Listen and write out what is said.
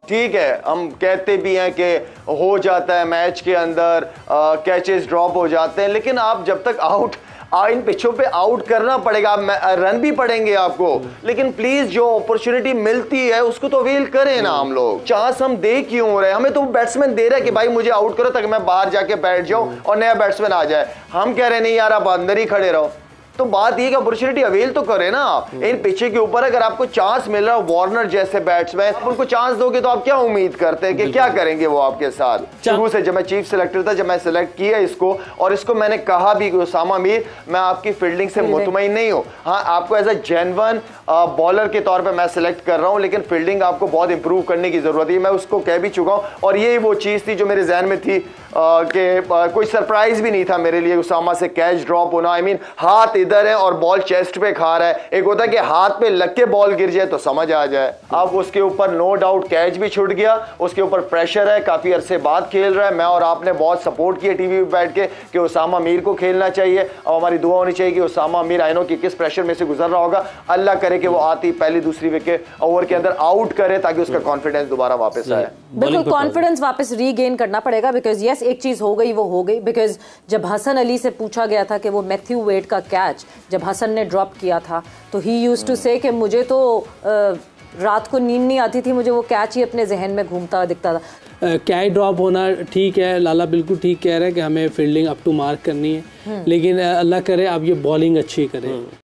ठीक है, हम कहते भी हैं कि हो जाता है मैच के अंदर, कैचेस ड्रॉप हो जाते हैं, लेकिन आप जब तक इन पिचों पे आउट करना पड़ेगा, रन भी पड़ेंगे आपको, लेकिन प्लीज जो अपॉर्चुनिटी मिलती है उसको तो अवेल करें ना। हम लोग चांस हम दे क्यों रहे हैं? हमें तो बैट्समैन दे रहा है कि भाई मुझे आउट करो ताकि मैं बाहर जाके बैठ जाऊं और नया बैट्समैन आ जाए। हम कह रहे नहीं यार, आप अंदर ही खड़े रहो। तो बात ये कि अपॉर्चुनिटी अवेल तो करे ना आप। इन पिछे के ऊपर अगर आपको चांस मिल रहा है, वार्नर जैसे बैट्समैन, उनको चांस दोगे तो आप क्या उम्मीद करते हैं कि क्या करेंगे वो आपके साथ? शुरू से जब मैं चीफ सिलेक्टर था, जब मैं सिलेक्ट किया इसको, और इसको मैंने कहा भी कि उसामा मीर, मैं आपकी फील्डिंग से मुतमईन नहीं हूं। हाँ, आपको एज अ जेन्युइन बॉलर के तौर पे मैं सिलेक्ट कर रहा हूं, लेकिन फील्डिंग आपको बहुत इंप्रूव करने की जरूरत है। मैं उसको कह भी चुका हूं, और ये वो चीज थी जो मेरे जहन में थी कि कोई सरप्राइज भी नहीं था मेरे लिए उसामा से कैच ड्रॉप होना। आई मीन हाथ इधर है और बॉल चेस्ट पे खा रहा है। एक होता है कि हाथ पे लग के बॉल गिर जाए तो समझ आ जाए। अब उसके ऊपर नो डाउट कैच भी छूट गया, उसके ऊपर प्रेशर है, काफी अरसे बाद खेल रहा है। मैं और आपने बहुत सपोर्ट किया टीवी पे बैठ के कि उसामा मीर को खेलना चाहिए, और हमारी दुआ होनी चाहिए कि उसामा मीर, आई नो कि किस प्रेशर में से गुजर रहा होगा, अल्लाह करे कि वो आती पहली दूसरी विकेट ओवर के अंदर आउट करे ताकि उसका कॉन्फिडेंस दोबारा वापस आए। बिल्कुल कॉन्फिडेंस वापस रीगेन करना पड़ेगा, बिकॉज यस एक चीज हो गई वो हो गई। बिकॉज जब हसन अली से पूछा गया था कि वो मैथ्यू वेड का कैच जब हसन ने ड्रॉप किया था, तो ही यूज्ड टू से कि मुझे तो रात को नींद नहीं आती थी, मुझे वो कैच ही अपने जहन में घूमता हुआ दिखता था। कैच ड्रॉप होना ठीक है, लाला बिल्कुल ठीक कह रहा है कि हमें फील्डिंग अप टू मार्क करनी है, लेकिन अल्लाह करे आप ये बॉलिंग अच्छी करें।